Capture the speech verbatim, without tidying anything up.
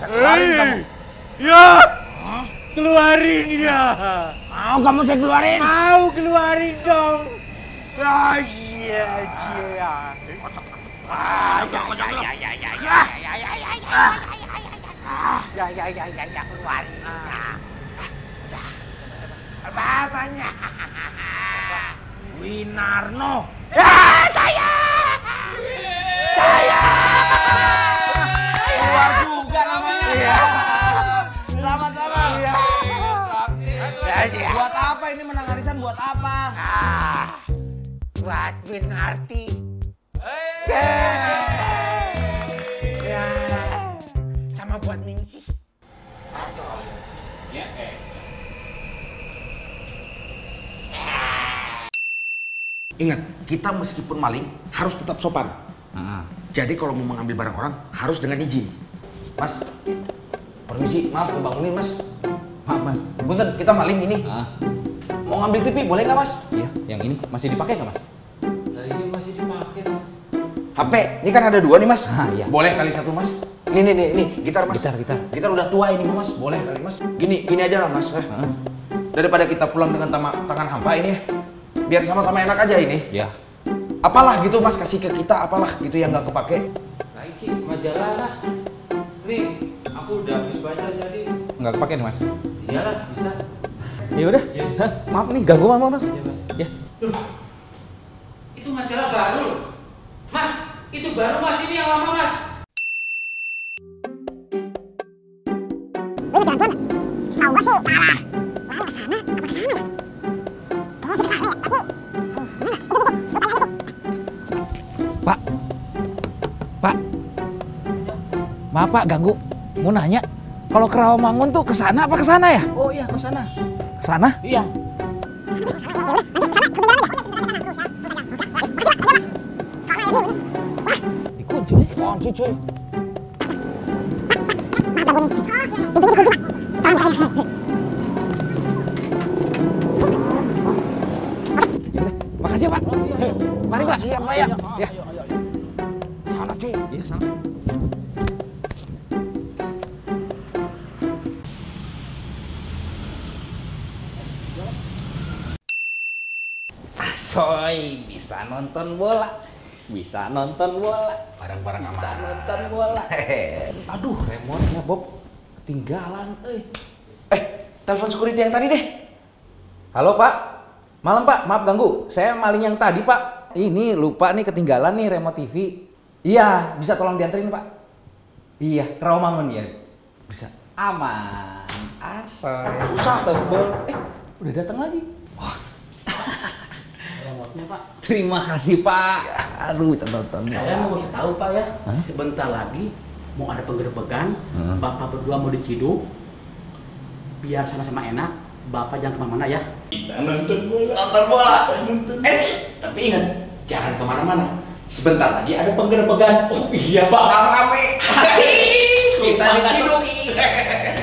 keluarin kamu. Ya, keluarin ya. Mau kamu saya keluarin? Mau keluarin dong. Ah, iya, iya. Ah, ya, ya, ya, ya, ya, ya, ya, ya, ya, ya, ya, ya, ya, ya, ya, keluarin. Bapaknya. Winarno. Ya, saya. Saya. Keluar juga namanya. Iya. Selamat-selamat. Iya. Ya, ya. Buat apa ini menang arisan? Buat apa? Ah, buat Winarti. Ya, sama buat Ningsih. Ingat, kita meskipun maling harus tetap sopan. Nah. Jadi kalau mau mengambil barang orang harus dengan izin. Mas, permisi, maaf ngebangunin mas. Maaf mas. Punten, kita maling ini. Ah. Mau ngambil T V boleh nggak mas? Iya, yang ini masih dipakai nggak mas? Lah ini masih dipakai mas. H P, ini kan ada dua nih mas. Ah, iya. Boleh kali satu mas. Nih nih nih, nih gitar mas. Gitar, gitar. Gitar udah tua ini mas, boleh kali mas. Gini, gini aja lah mas. Eh. Ah. Daripada kita pulang dengan tama, tangan hampa ini ya. Biar sama-sama enak aja ini. Ya. Apalah gitu mas, kasih ke kita apalah gitu yang nggak kepake. Lah ini majalah lah. Nih, aku udah habis baca jadi. Nggak kepake nih mas? Iyalah, bisa. Ya udah. Iya. Hah, maaf nih ganggu mas mas. Iya, Mas. Ya. Itu majalah baru. Mas, itu baru mas, ini yang lama mas. Lu telepon? Setahu gua sih ke arah mana ke sana apa ke sana ya? Kayaknya sih ke sana ya, tapi mana? Itu tuh, lu tanya itu. Pak. Pak. Maaf Pak ganggu. Mau nanya, kalau ke Rawamangun tuh ke sana apa ke sana ya? Oh iya, ke sana. Ke sana? Iya. Dikunci nih. Kunci cuy. Ya udah, makasih ya Pak. Mari Pak. Siap, Pak, ya. Ya. Sana cuy. Iya, sana. Asoy, bisa nonton bola. Bisa nonton bola. Barang-barang Bisa aman. nonton bola. Hehehe. Aduh, remote-nya Bob ketinggalan, eh. Eh, telepon security yang tadi deh. Halo Pak, malam Pak, maaf ganggu. Saya maling yang tadi Pak. Ini lupa nih ketinggalan nih remote T V. Iya, bisa tolong dianterin Pak? Iya, ke Rawamangun ya. Bisa. Aman. Asoy. Susah tebel. Eh, udah datang lagi. Wah. Remote-nya pak. Terima kasih Pak. Ya, aduh, bisa nonton. Saya mau kasih tahu Pak ya, Hah? sebentar lagi mau ada penggerebekan, Hmm. Bapak berdua mau diciduk, biar sama-sama enak, Bapak jangan kemana-mana ya. Nonton bola. Eh, tapi ingat, jangan kemana-mana. Sebentar lagi ada penggerebekan. Oh iya, bakal rame. Asik. Kita diciduk.